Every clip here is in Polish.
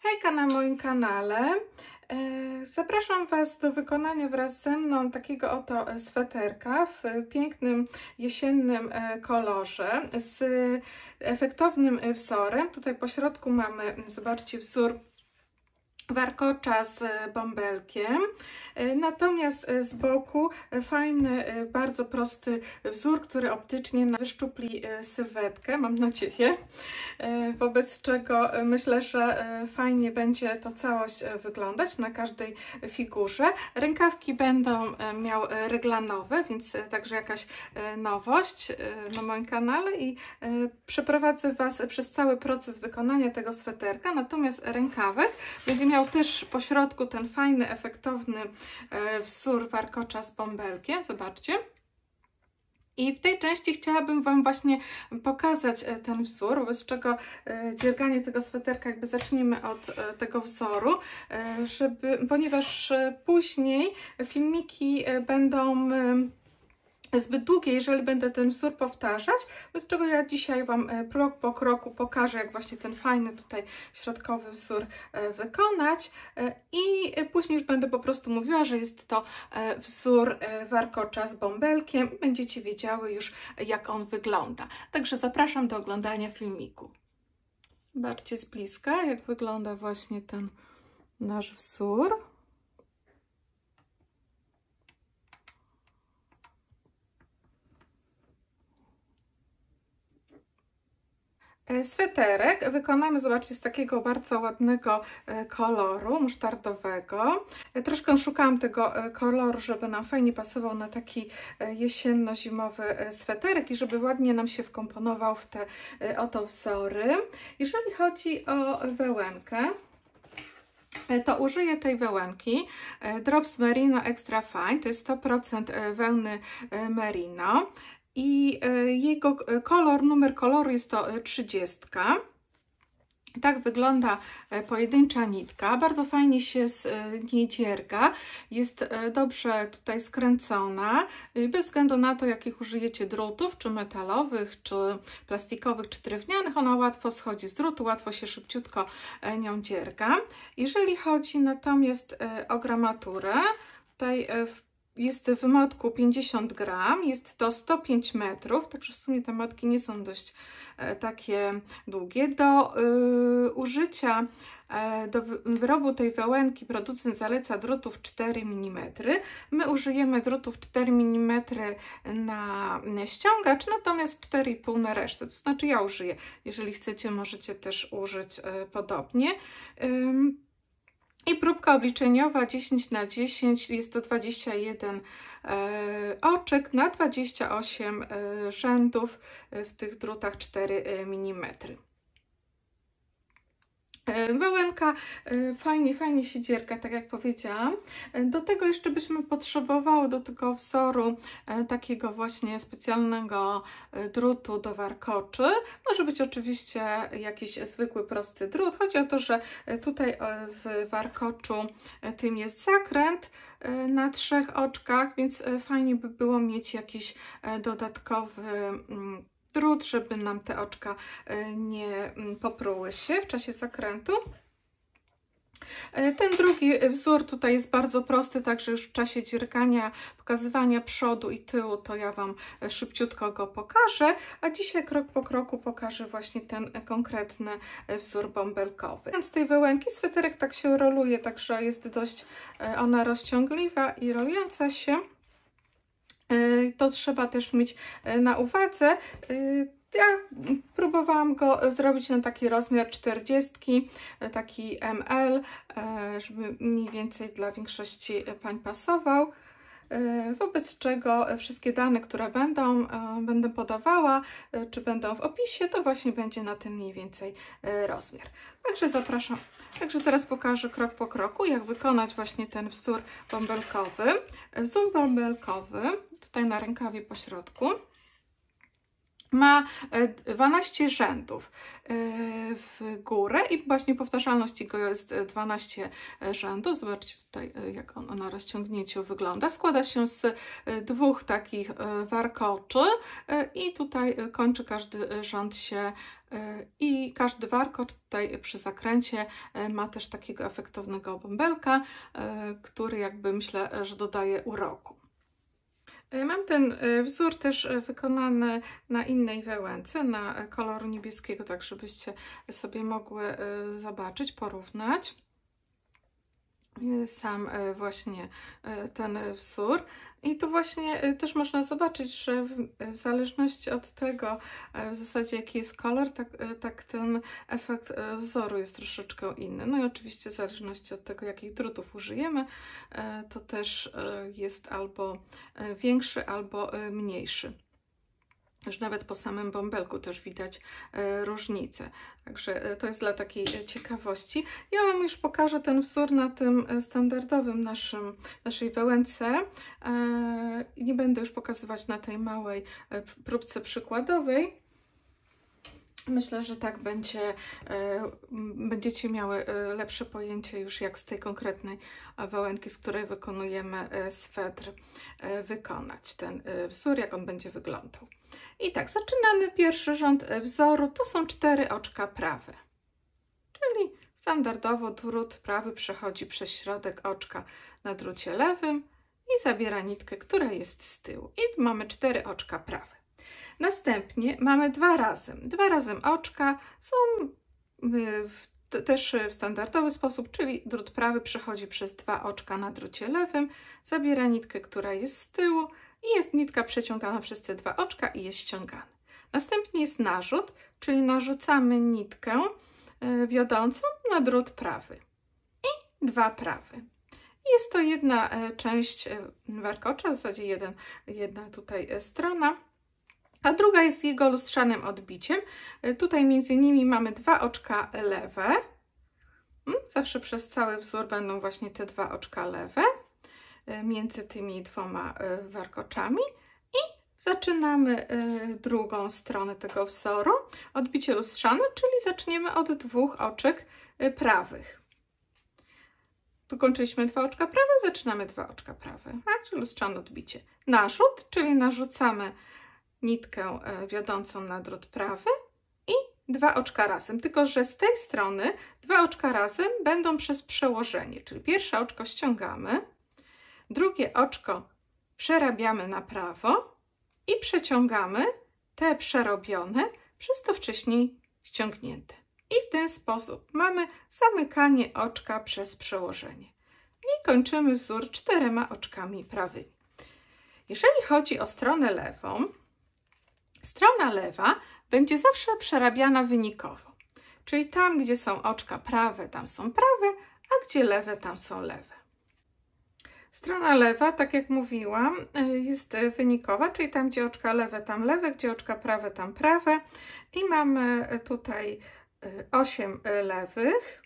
Hejka na moim kanale. Zapraszam Was do wykonania wraz ze mną takiego oto sweterka w pięknym jesiennym kolorze z efektownym wzorem. Tutaj po środku mamy, zobaczcie, wzór warkocza z bąbelkiem, natomiast z boku fajny, bardzo prosty wzór, który optycznie wyszczupli sylwetkę, mam nadzieję, wobec czego myślę, że fajnie będzie to całość wyglądać na każdej figurze. Rękawki będą miały reglanowe, więc także jakaś nowość na moim kanale i przeprowadzę Was przez cały proces wykonania tego sweterka, natomiast rękawek będzie miał też po środku ten fajny, efektowny wzór warkocza z bąbelkiem, zobaczcie. I w tej części chciałabym Wam właśnie pokazać ten wzór, wobec czego dzierganie tego sweterka jakby zaczniemy od tego wzoru, ponieważ później filmiki będą zbyt długie, jeżeli będę ten wzór powtarzać, z czego ja dzisiaj Wam krok po kroku pokażę, jak właśnie ten fajny tutaj środkowy wzór wykonać i później już będę po prostu mówiła, że jest to wzór warkocza z bąbelkiem. Będziecie wiedziały już, jak on wygląda. Także zapraszam do oglądania filmiku. Zobaczcie z bliska, jak wygląda właśnie ten nasz wzór. Sweterek wykonamy, zobaczcie, z takiego bardzo ładnego koloru musztardowego. Troszkę szukałam tego koloru, żeby nam fajnie pasował na taki jesienno-zimowy sweterek i żeby ładnie nam się wkomponował w te oto wzory. Jeżeli chodzi o wełenkę, to użyję tej wełenki Drops Merino Extra Fine, to jest 100% wełny merino. I jego kolor, numer koloru jest to 30. Tak wygląda pojedyncza nitka, bardzo fajnie się z niej dzierga, jest dobrze tutaj skręcona, bez względu na to, jakich użyjecie drutów, czy metalowych, czy plastikowych, czy drewnianych, ona łatwo schodzi z drutu, łatwo się szybciutko nią dzierga. Jeżeli chodzi natomiast o gramaturę, tutaj jest w motku 50 gram, jest to 105 metrów, także w sumie te motki nie są dość takie długie. Do użycia, do wyrobu tej wełenki producent zaleca drutów 4 mm. My użyjemy drutów 4 mm na ściągacz, natomiast 4,5 na resztę. To znaczy ja użyję, jeżeli chcecie, możecie też użyć podobnie. I próbka obliczeniowa 10 na 10, jest to 21 oczek na 28 rzędów w tych drutach 4 mm. Wełenka fajnie się dzierga, tak jak powiedziałam. Do tego jeszcze byśmy potrzebowały do tego wzoru takiego właśnie specjalnego drutu do warkoczy. Może być oczywiście jakiś zwykły, prosty drut. Chodzi o to, że tutaj w warkoczu tym jest zakręt na 3 oczkach, więc fajnie by było mieć jakiś dodatkowy drut, żeby nam te oczka nie popruły się w czasie zakrętu. Ten drugi wzór tutaj jest bardzo prosty, także już w czasie dziergania, pokazywania przodu i tyłu, to ja Wam szybciutko go pokażę, a dzisiaj krok po kroku pokażę właśnie ten konkretny wzór bąbelkowy. Z tej wełenki sweterek tak się roluje, także jest dość ona rozciągliwa i rolująca się. To trzeba też mieć na uwadze. Ja próbowałam go zrobić na taki rozmiar 40, taki ML, żeby mniej więcej dla większości pań pasował. Wobec czego wszystkie dane, które będę podawała, czy będą w opisie, to właśnie będzie na ten mniej więcej rozmiar. Także zapraszam. Także teraz pokażę krok po kroku, jak wykonać właśnie ten wzór bąbelkowy. Wzór bąbelkowy, tutaj na rękawie po środku. Ma 12 rzędów w górę i właśnie powtarzalność jego jest 12 rzędów. Zobaczcie tutaj, jak on na rozciągnięciu wygląda. Składa się z dwóch takich warkoczy i tutaj kończy każdy rząd się i każdy warkocz tutaj przy zakręcie ma też takiego efektownego bąbelka, który jakby myślę, że dodaje uroku. Mam ten wzór też wykonany na innej wełence, na koloru niebieskiego, tak żebyście sobie mogły zobaczyć, porównać sam właśnie ten wzór. I tu właśnie też można zobaczyć, że w zależności od tego w zasadzie jaki jest kolor, tak ten efekt wzoru jest troszeczkę inny. No i oczywiście w zależności od tego jakich drutów użyjemy, to też jest albo większy, albo mniejszy. Już nawet po samym bąbelku też widać różnicę. Także to jest dla takiej ciekawości. Ja Wam już pokażę ten wzór na tym standardowym naszej wełence. Nie będę już pokazywać na tej małej próbce przykładowej. Myślę, że tak będziecie miały lepsze pojęcie już jak z tej konkretnej wełenki, z której wykonujemy swetr, wykonać ten wzór, jak on będzie wyglądał. I tak, zaczynamy pierwszy rząd wzoru, to są 4 oczka prawe, czyli standardowo drut prawy przechodzi przez środek oczka na drucie lewym i zabiera nitkę, która jest z tyłu. I mamy 4 oczka prawe. Następnie mamy 2 razem oczka, są też w standardowy sposób, czyli drut prawy przechodzi przez 2 oczka na drucie lewym, zabiera nitkę, która jest z tyłu i jest nitka przeciągana przez te 2 oczka i jest ściągana. Następnie jest narzut, czyli narzucamy nitkę wiodącą na drut prawy i 2 prawe. Jest to jedna część warkocza, w zasadzie jedna tutaj strona, a druga jest jego lustrzanym odbiciem. Tutaj między nimi mamy 2 oczka lewe. Zawsze przez cały wzór będą właśnie te 2 oczka lewe między tymi 2 warkoczami. I zaczynamy drugą stronę tego wzoru. Odbicie lustrzane, czyli zaczniemy od 2 oczek prawych. Tu kończyliśmy 2 oczka prawe, zaczynamy 2 oczka prawe, tak? Czyli lustrzane odbicie. Narzut, czyli narzucamy nitkę wiodącą na drut prawy i 2 oczka razem, tylko że z tej strony 2 oczka razem będą przez przełożenie, czyli pierwsze oczko ściągamy, drugie oczko przerabiamy na prawo i przeciągamy te przerobione przez to wcześniej ściągnięte. I w ten sposób mamy zamykanie oczka przez przełożenie. I kończymy wzór 4 oczkami prawymi. Jeżeli chodzi o stronę lewą, strona lewa będzie zawsze przerabiana wynikowo, czyli tam, gdzie są oczka prawe, tam są prawe, a gdzie lewe, tam są lewe. Strona lewa, tak jak mówiłam, jest wynikowa, czyli tam, gdzie oczka lewe, gdzie oczka prawe, tam prawe. I mamy tutaj 8 lewych,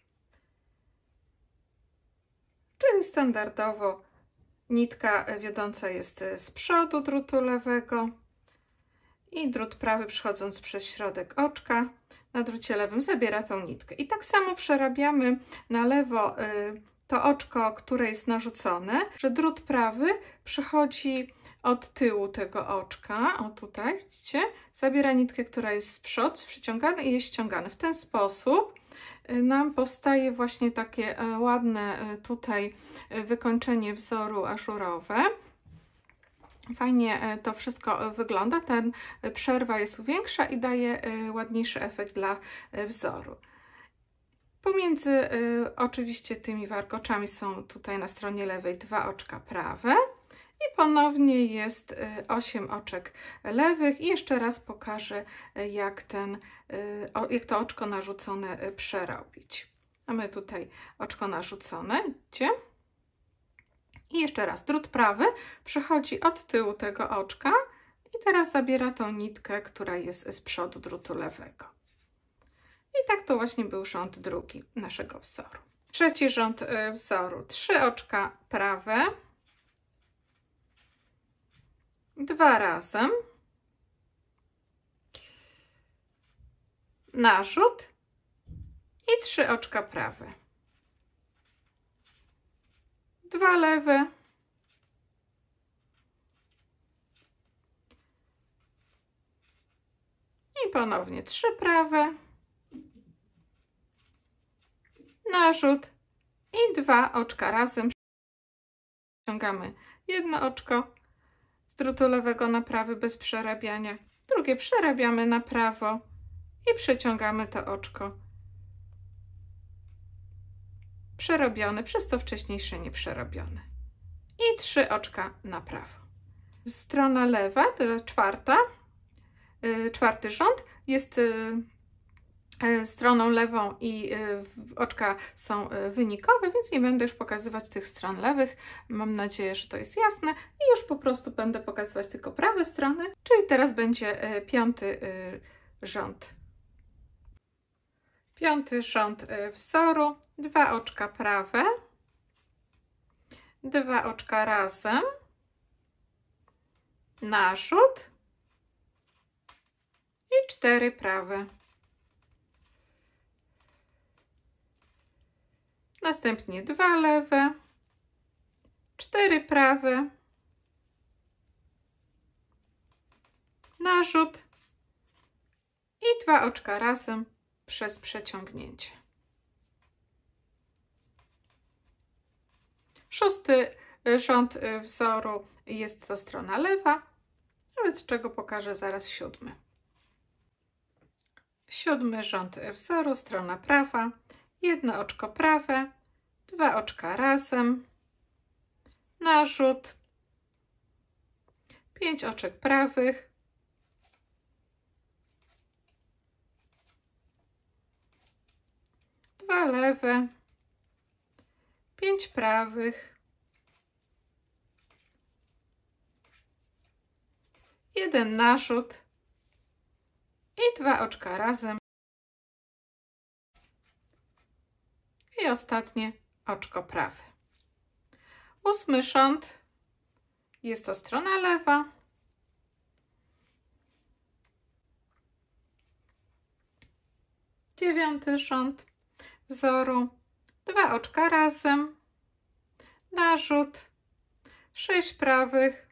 czyli standardowo nitka wiodąca jest z przodu drutu lewego i drut prawy, przechodząc przez środek oczka na drucie lewym, zabiera tą nitkę. I tak samo przerabiamy na lewo to oczko, które jest narzucone, że drut prawy przechodzi od tyłu tego oczka, o tutaj, widzicie, zabiera nitkę, która jest z przodu, przyciągany i jest ściągany. W ten sposób nam powstaje właśnie takie ładne tutaj wykończenie wzoru ażurowe. Fajnie to wszystko wygląda, ten przerwa jest większa i daje ładniejszy efekt dla wzoru. Pomiędzy oczywiście tymi warkoczami są tutaj na stronie lewej 2 oczka prawe i ponownie jest 8 oczek lewych i jeszcze raz pokażę jak to oczko narzucone przerobić. Mamy tutaj oczko narzucone, widzicie? I jeszcze raz, drut prawy przechodzi od tyłu tego oczka i teraz zabiera tą nitkę, która jest z przodu drutu lewego. I tak to właśnie był rząd drugi naszego wzoru. Trzeci rząd wzoru, 3 oczka prawe, 2 razem narzut i 3 oczka prawe. 2 lewe. I ponownie 3 prawe. Narzut i 2 oczka razem. Ściągamy jedno oczko z drutu lewego na prawy bez przerabiania. Drugie przerabiamy na prawo i przeciągamy to oczko przerobione, przez to wcześniejsze nieprzerobione. I 3 oczka na prawo. Strona lewa, czwarty rząd jest stroną lewą i oczka są wynikowe, więc nie będę już pokazywać tych stron lewych. Mam nadzieję, że to jest jasne i już po prostu będę pokazywać tylko prawe strony, czyli teraz będzie 5. rząd. 5. rząd wzoru, 2 oczka prawe, 2 oczka razem, narzut i 4 prawe. Następnie 2 lewe, 4 prawe, narzut i 2 oczka razem przez przeciągnięcie. 6. rząd wzoru jest to strona lewa, wobec czego pokażę zaraz 7. 7. rząd wzoru, strona prawa, 1 oczko prawe, 2 oczka razem, narzut, 5 oczek prawych, 2 lewe, 5 prawych, 1 narzut i 2 oczka razem i ostatnie oczko prawe. 8. rząd jest to strona lewa, 9. rząd wzoru, 2 oczka razem, narzut, 6 prawych,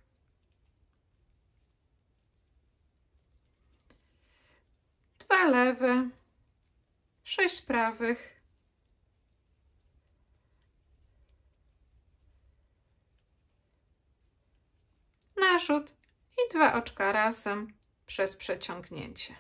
2 lewe, 6 prawych, narzut i 2 oczka razem przez przeciągnięcie.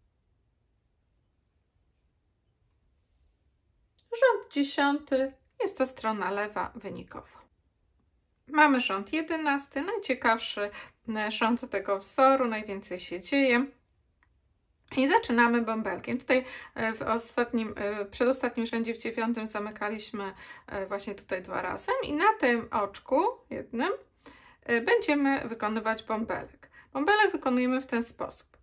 Rząd 10 jest to strona lewa wynikowo. Mamy rząd 11, najciekawszy rząd tego wzoru, najwięcej się dzieje. I zaczynamy bąbelkiem. Tutaj w przedostatnim rzędzie, w 9, zamykaliśmy właśnie tutaj 2 razy i na tym oczku jednym będziemy wykonywać bąbelek. Bąbelek wykonujemy w ten sposób,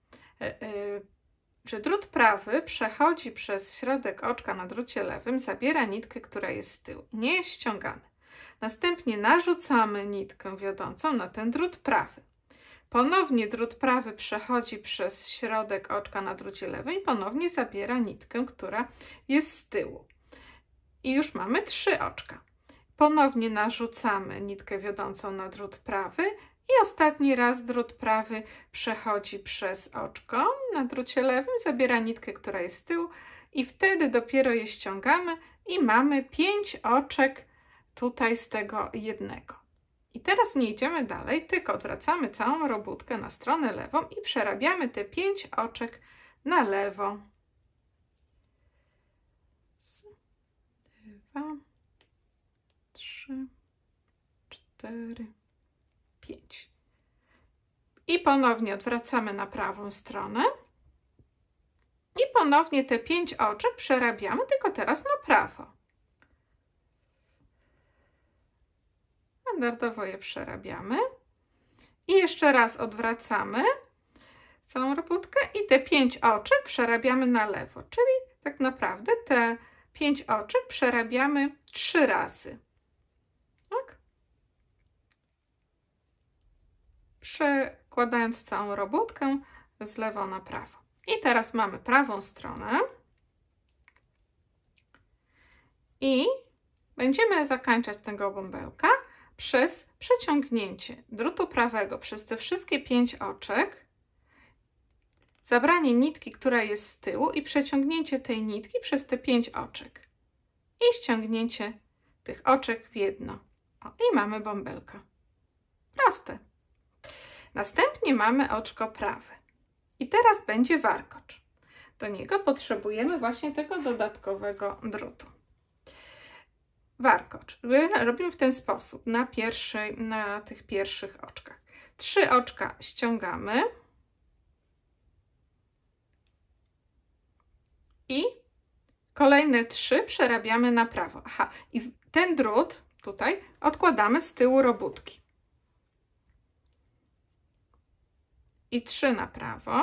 że drut prawy przechodzi przez środek oczka na drucie lewym, zabiera nitkę, która jest z tyłu. Nie jest ściągany. Następnie narzucamy nitkę wiodącą na ten drut prawy. Ponownie drut prawy przechodzi przez środek oczka na drucie lewym i ponownie zabiera nitkę, która jest z tyłu. I już mamy 3 oczka. Ponownie narzucamy nitkę wiodącą na drut prawy i ostatni raz drut prawy przechodzi przez oczko na drucie lewym, zabiera nitkę, która jest z tyłu i wtedy dopiero je ściągamy i mamy 5 oczek tutaj z tego jednego. I teraz nie idziemy dalej, tylko odwracamy całą robótkę na stronę lewą i przerabiamy te 5 oczek na lewo. 2, 3, 4, 5. I ponownie odwracamy na prawą stronę. I ponownie te 5 oczek przerabiamy, tylko teraz na prawo. Standardowo je przerabiamy. I jeszcze raz odwracamy całą robótkę i te 5 oczek przerabiamy na lewo. Czyli tak naprawdę te 5 oczek przerabiamy 3 razy. Tak? Przekładając całą robótkę z lewo na prawo. I teraz mamy prawą stronę i będziemy zakończać tego bąbelka przez przeciągnięcie drutu prawego przez te wszystkie 5 oczek, zabranie nitki, która jest z tyłu i przeciągnięcie tej nitki przez te 5 oczek i ściągnięcie tych oczek w jedno. O, i mamy bąbelka. Proste. Następnie mamy oczko prawe. I teraz będzie warkocz. Do niego potrzebujemy właśnie tego dodatkowego drutu. Warkocz robimy w ten sposób na tych pierwszych oczkach. 3 oczka ściągamy i kolejne 3 przerabiamy na prawo. Aha, i ten drut tutaj odkładamy z tyłu robótki. I 3 na prawo.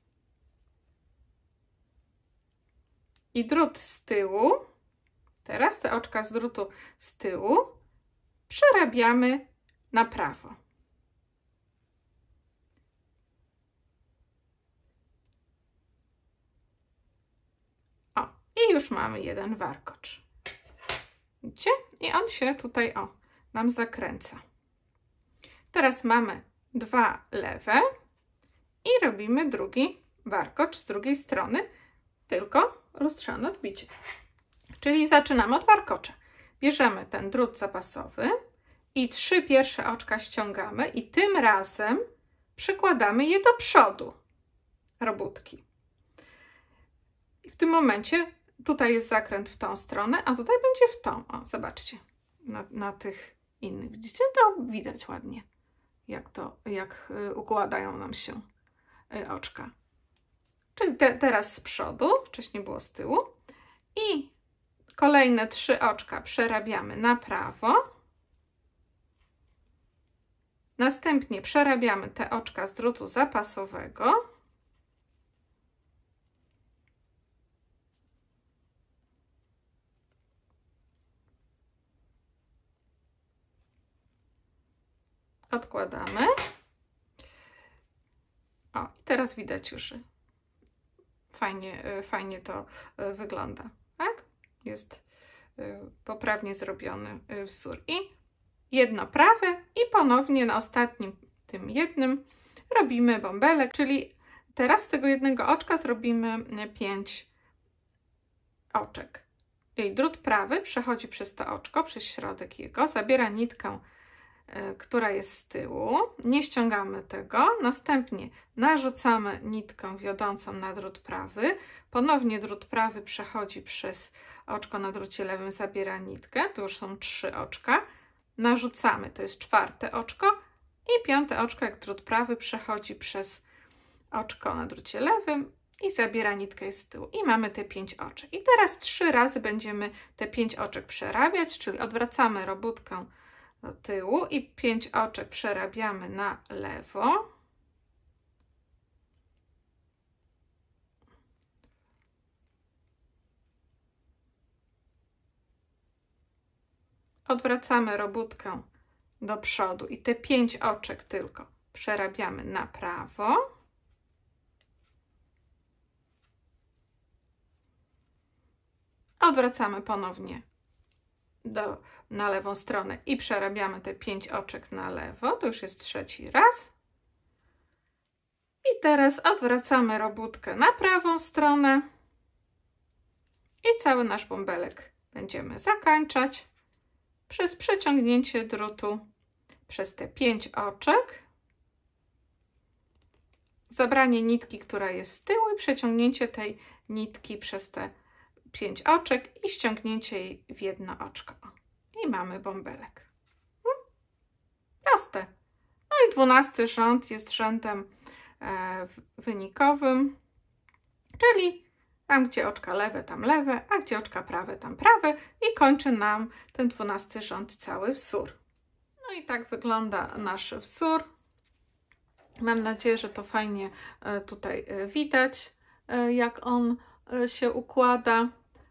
I drut z tyłu. Teraz te oczka z drutu z tyłu przerabiamy na prawo. O, i już mamy jeden warkocz. Widzicie? I on się tutaj, o, nam zakręca. Teraz mamy 2 lewe i robimy drugi warkocz z drugiej strony, tylko lustrzane odbicie. Czyli zaczynamy od warkocza. Bierzemy ten drut zapasowy i 3 pierwsze oczka ściągamy i tym razem przykładamy je do przodu robótki. I w tym momencie tutaj jest zakręt w tą stronę, a tutaj będzie w tą. O, zobaczcie, na tych innych. Widzicie? To widać ładnie, jak układają nam się oczka. Czyli teraz z przodu, wcześniej było z tyłu. I kolejne 3 oczka przerabiamy na prawo. Następnie przerabiamy te oczka z drutu zapasowego. Odkładamy. O, i teraz widać już, że fajnie to wygląda. Tak? Jest poprawnie zrobiony wzór. I jedno prawe i ponownie na ostatnim tym jednym robimy bąbelek, czyli teraz z tego jednego oczka zrobimy 5 oczek. I drut prawy przechodzi przez to oczko, przez środek jego, zabiera nitkę, która jest z tyłu, nie ściągamy tego, następnie narzucamy nitkę wiodącą na drut prawy, ponownie drut prawy przechodzi przez oczko na drucie lewym, zabiera nitkę, tu już są 3 oczka, narzucamy, to jest 4 oczko i 5 oczko, jak drut prawy przechodzi przez oczko na drucie lewym i zabiera nitkę z tyłu i mamy te 5 oczek. I teraz 3 razy będziemy te 5 oczek przerabiać, czyli odwracamy robótkę do tyłu i 5 oczek przerabiamy na lewo. Odwracamy robótkę do przodu i te 5 oczek tylko przerabiamy na prawo. Odwracamy ponownie na lewą stronę i przerabiamy te 5 oczek na lewo. To już jest 3. raz. I teraz odwracamy robótkę na prawą stronę i cały nasz bąbelek będziemy zakończać przez przeciągnięcie drutu przez te 5 oczek, zabranie nitki, która jest z tyłu i przeciągnięcie tej nitki przez te 5 oczek i ściągnięcie jej w jedno oczko. I mamy bąbelek. Proste. No i 12 rząd jest rzędem wynikowym, czyli tam, gdzie oczka lewe, tam lewe, a gdzie oczka prawe, tam prawe i kończy nam ten 12 rząd cały wzór. No i tak wygląda nasz wzór. Mam nadzieję, że to fajnie tutaj widać, jak on się układa.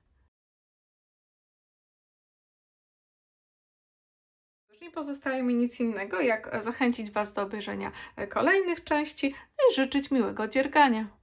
Nie pozostaje mi nic innego, jak zachęcić Was do obejrzenia kolejnych części i życzyć miłego dziergania.